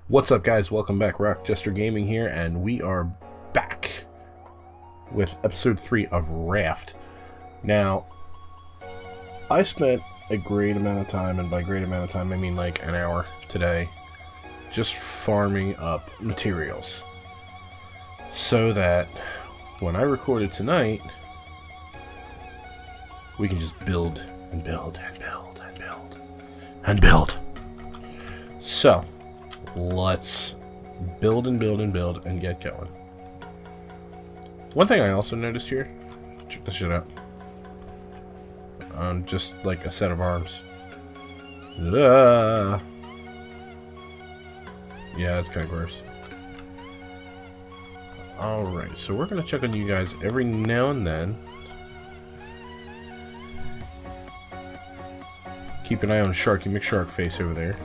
What's up, guys? Welcome back. Rocjestergaming here, and we are back with episode 3 of Raft. Now, I spent a great amount of time, and by great amount of time I mean like an hour today, just farming up materials so that when I recorded tonight, we can just build and build and build and build and build. So let's build and build and build and get going. One thing I also noticed here, check this shit out. Just like a set of arms. Yeah, that's kind of gross. Alright, so we're going to check on you guys every now and then. Keep an eye on Sharky McSharkface over there.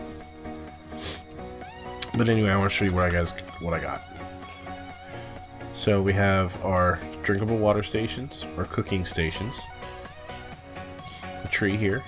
But anyway, I want to show you what I got. So we have our drinkable water stations, our cooking stations, a tree here,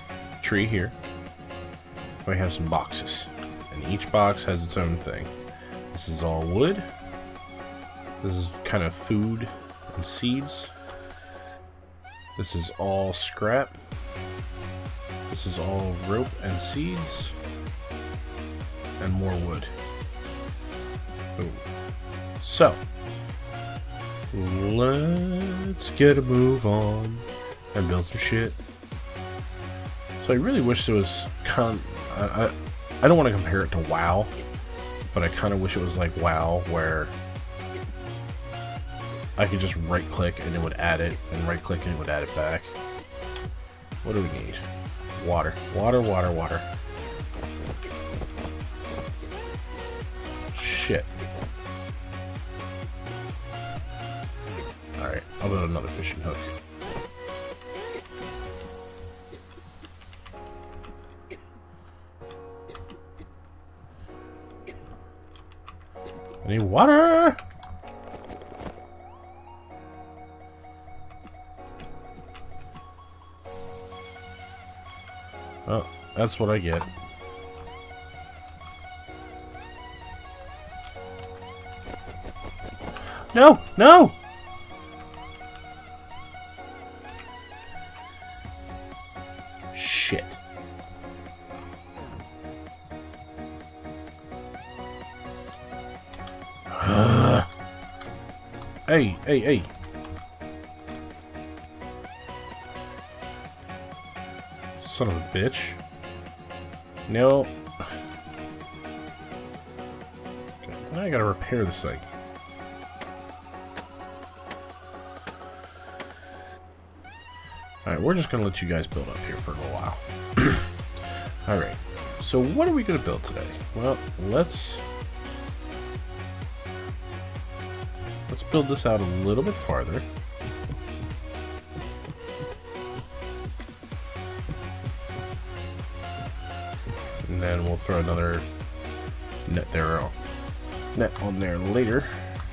We have some boxes, and each box has its own thing. This is all wood. This is kind of food and seeds. This is all scrap. This is all rope and seeds, and more wood. Ooh. So, let's get a move on and build some shit. So I really wish there was I don't want to compare it to WoW, but I kind of wish it was like WoW, where I could just right click and it would add it, and right click and it would add it back. What do we need? Water. Water, water, water. Shit. Alright, I'll build another fishing hook. I need water! Oh, that's what I get. No! No! Shit. Hey, hey, hey. Son of a bitch. No. Okay, now I gotta repair this thing. Alright, we're just gonna let you guys build up here for a little while. Alright, so what are we gonna build today? Well, let's build this out a little bit farther. And then we'll throw another net on there later.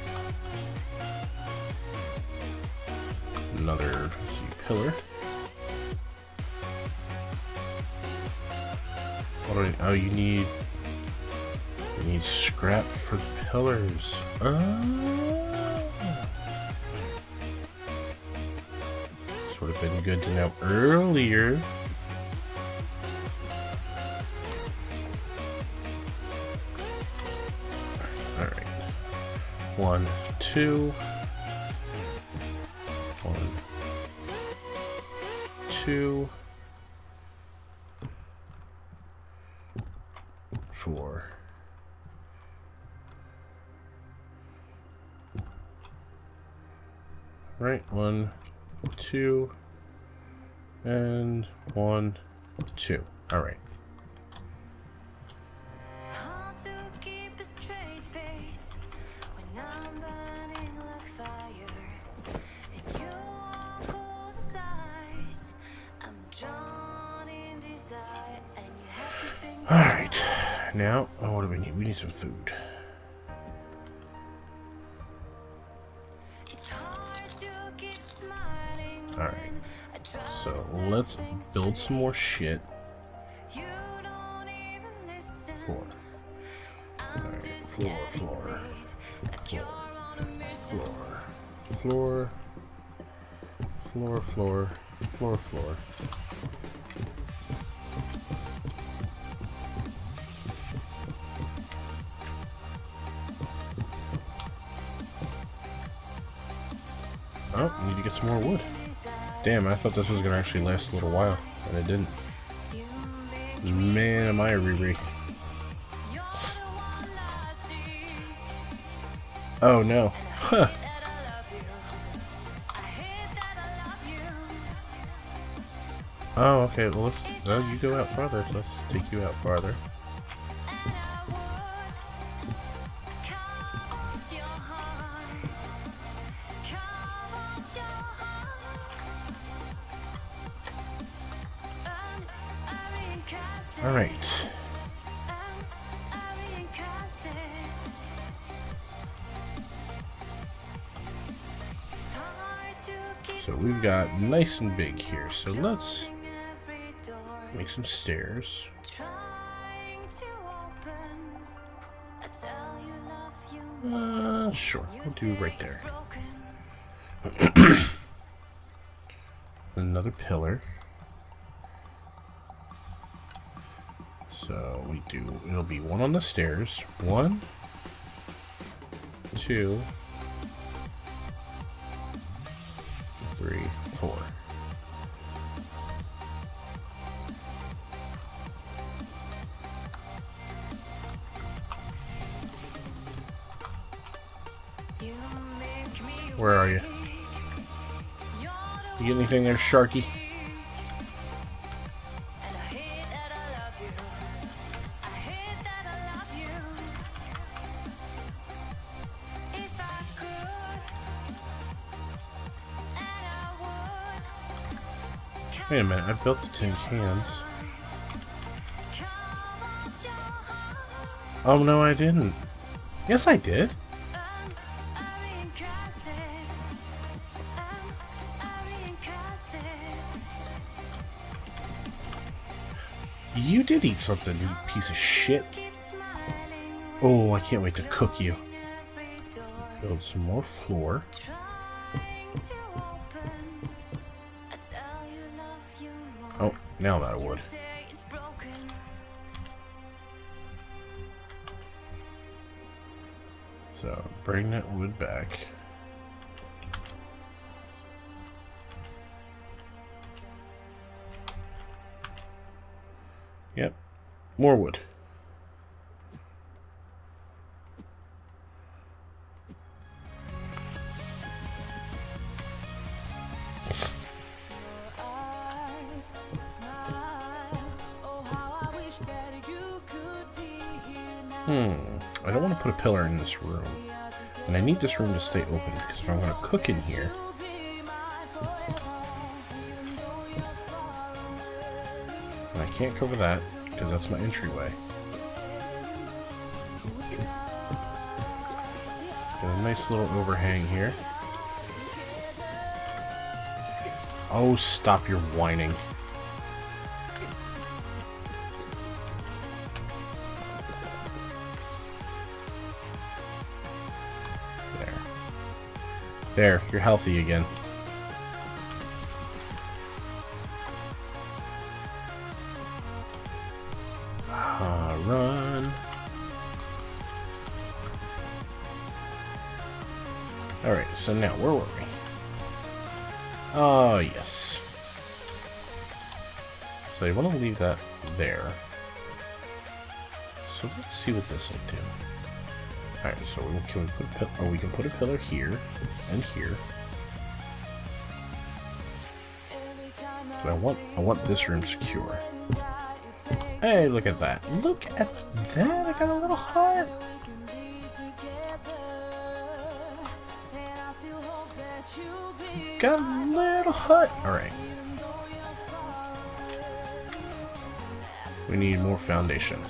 Another pillar. Oh, you need scrap for the pillars. This would have been good to know earlier. Alright. 1, 2. 1, 2. 4. Right, 1, 2, and 1, 2. All right. All right. Now, what do we need? We need some food. Alright, so let's build some more shit. 4. Alright, floor, floor, floor, floor, floor, floor, floor, floor. Oh, need to get some more wood. Damn, I thought this was gonna actually last a little while, and it didn't. Man, am I a Riri. Oh no. Huh. Oh, okay, well let's, you go out farther, let's take you out farther. Alright. So we've got nice and big here, so let's make some stairs. Sure, we'll do right there. Another pillar. So we do, it'll be one on the stairs. 1, 2, 3, 4. Where are you? You get anything there, Sharky? Wait a minute, I built the tin cans. Oh no, I didn't. Yes, I did. You did eat something, you piece of shit. Oh, I can't wait to cook you. Build some more floor. Oh, now I'm out of wood. So, bring that wood back. Yep, more wood. I don't want to put a pillar in this room. And I need this room to stay open, because if I'm going to cook in here... And I can't cover that, because that's my entryway. Got a nice little overhang here. Oh, stop your whining. There, you're healthy again. Run. Alright, so now, where were we? Oh, yes. So you want to leave that there. So let's see what this will do. Alright, so we can put a pillar here and here. But I want this room secure. Hey, look at that. Look at that. I got a little hut. Got a little hut. Alright. We need more foundation.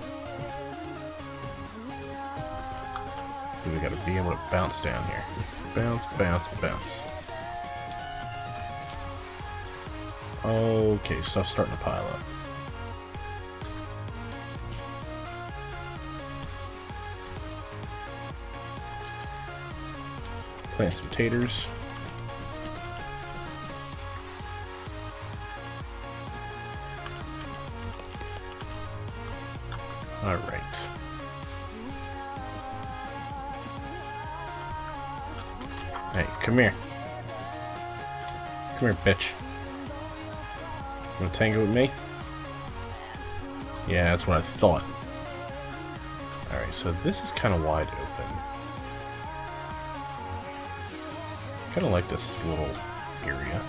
We gotta be able to bounce down here. Bounce, bounce, bounce. Okay, stuff's starting to pile up. Plant some taters. Alright. Hey, come here. Come here, bitch. You wanna tango with me? Yeah, that's what I thought. Alright, so this is kind of wide open. Kind of like this little area.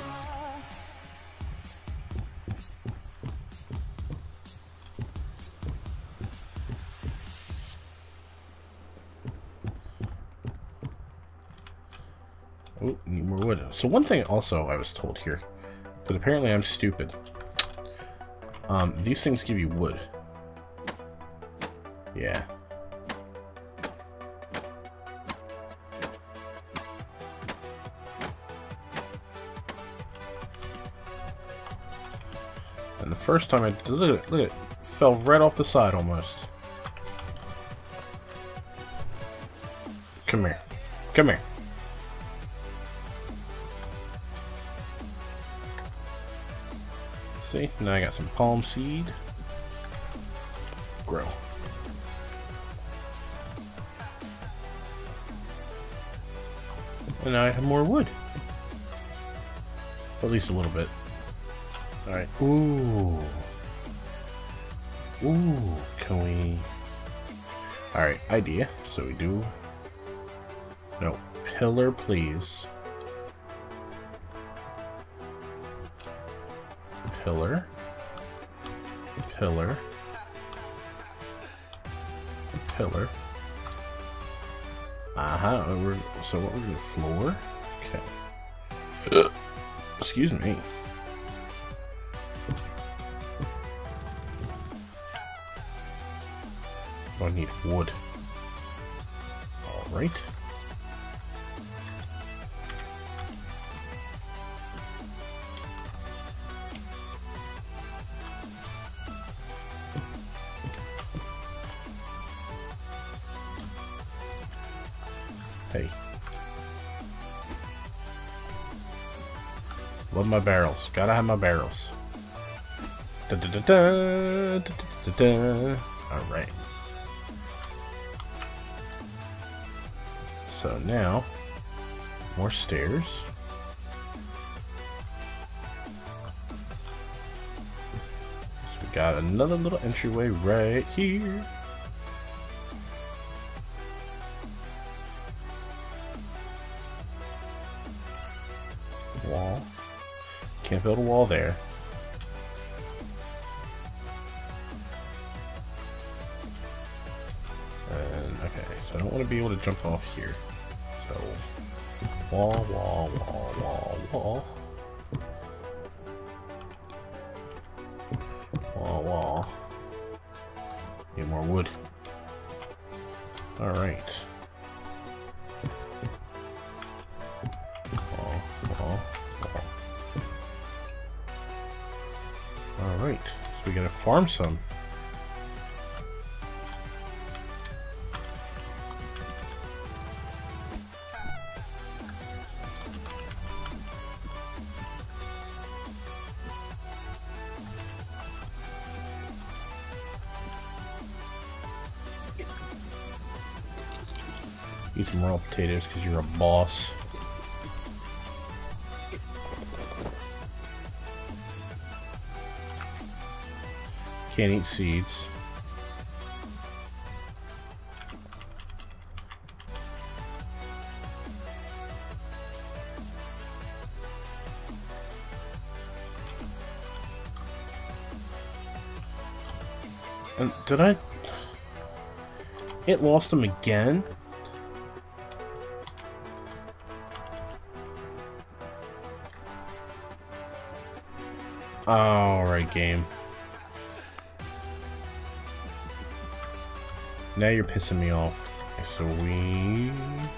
Oh, need more wood. So one thing also I was told here, because apparently I'm stupid. These things give you wood. Yeah. And the first time I did, look at it, fell right off the side almost. Come here. Come here. See, now I got some palm seed. Grow. And now I have more wood. At least a little bit. Alright. Ooh. Ooh. Can we... Alright, idea. So we do... No. Pillar, please. Pillar. Pillar. Pillar. So what we're gonna floor? Okay. Excuse me. I need wood. Alright. Hey. Love my barrels. Gotta have my barrels. Da da da da da da da. Alright. So now, more stairs. So we got another little entryway right here. Wall. Can't build a wall there. And okay, so I don't want to be able to jump off here. So wall, wall, wall, wall, wall. Wall, wall. Need more wood. Alright. Alright, so we gotta farm some. Eat some raw potatoes because you're a boss. Can't eat seeds. And did I... It lost them again? Alright, game. Now you're pissing me off. So we...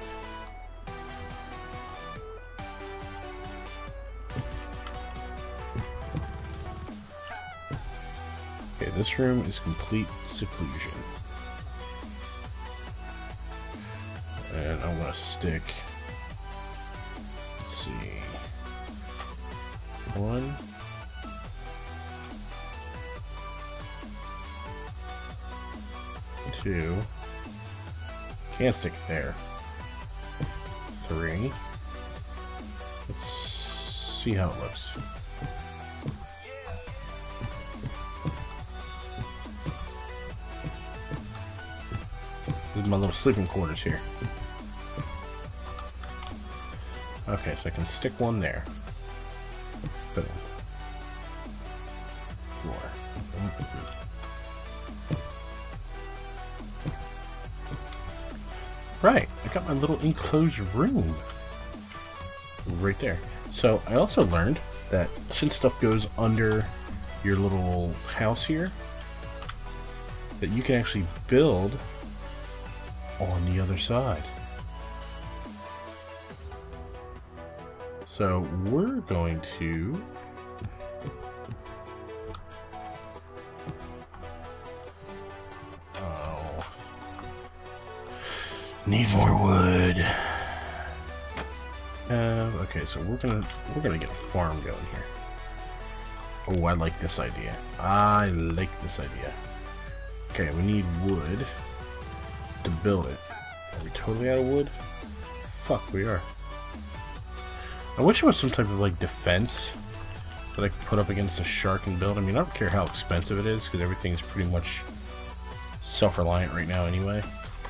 Okay, this room is complete seclusion. And I want to stick see. 1. 2. Can't stick it there. 3. Let's see how it looks. This is my little sleeping quarters here. Okay, so I can stick one there. Boom. Floor. Right, I got my little enclosed room right there. So I also learned that since stuff goes under your little house here, that you can actually build on the other side. So we're going to need more wood. Okay, so we're gonna get a farm going here. Oh, I like this idea. I like this idea. Okay, we need wood to build it. Are we totally out of wood? Fuck, we are. I wish there was some type of like defense that I could put up against a shark and build. I mean, I don't care how expensive it is because everything's pretty much self-reliant right now anyway.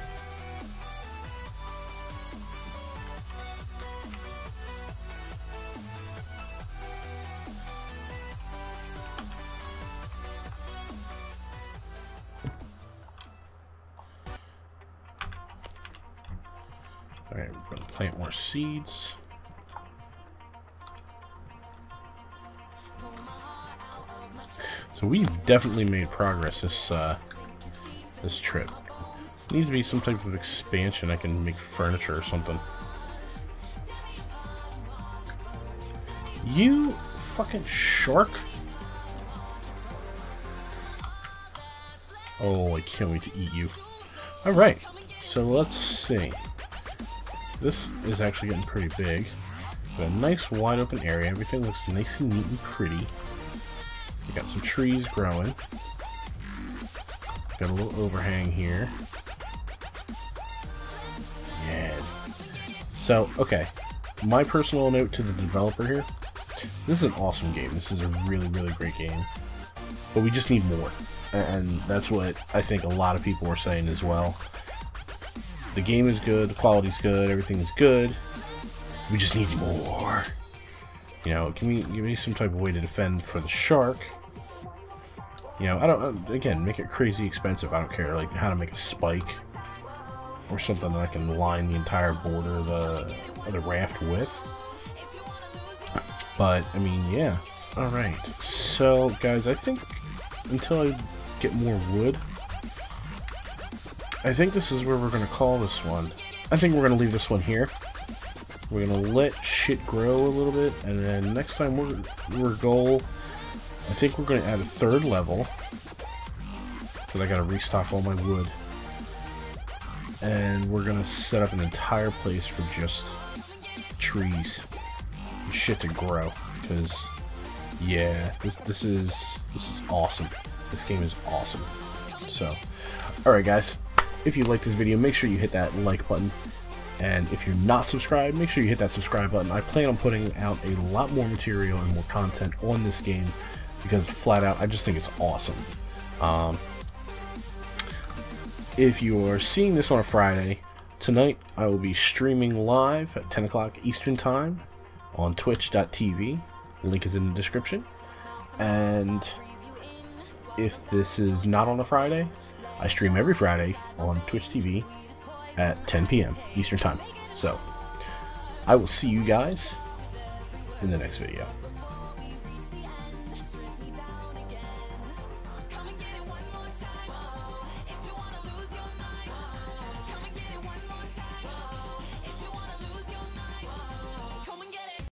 Alright, we're going to plant more seeds. So we've definitely made progress this trip. Needs to be some type of expansion. I can make furniture or something. You fucking shark! Oh, I can't wait to eat you. Alright, so let's see. This is actually getting pretty big. Got a nice wide open area. Everything looks nice and neat and pretty. We got some trees growing. Got a little overhang here. Yeah. So, okay. My personal note to the developer here. This is an awesome game. This is a really, really great game. But we just need more. And that's what I think a lot of people are saying as well. The game is good, the quality's good, everything is good. We just need more. You know, give me some type of way to defend for the shark. You know, I don't, again, make it crazy expensive. I don't care, like how to make a spike or something that I can line the entire border of the raft with. But I mean, yeah. All right. So, guys, I think until I get more wood, I think this is where we're going to call this one. I think we're going to leave this one here. We're going to let shit grow a little bit, and then next time we're goal, I think we're going to add a 3rd level, because I got to restock all my wood. And we're going to set up an entire place for just trees and shit to grow, because yeah, this is awesome. This game is awesome. So, alright guys. If you like this video, make sure you hit that like button. And if you're not subscribed, make sure you hit that subscribe button. I plan on putting out a lot more material and more content on this game because flat out, I just think it's awesome. If you're seeing this on a Friday, tonight I will be streaming live at 10 o'clock Eastern Time on twitch.tv. Link is in the description. And if this is not on a Friday, I stream every Friday on Twitch TV at 10 p.m. Eastern Time. So, I will see you guys in the next video.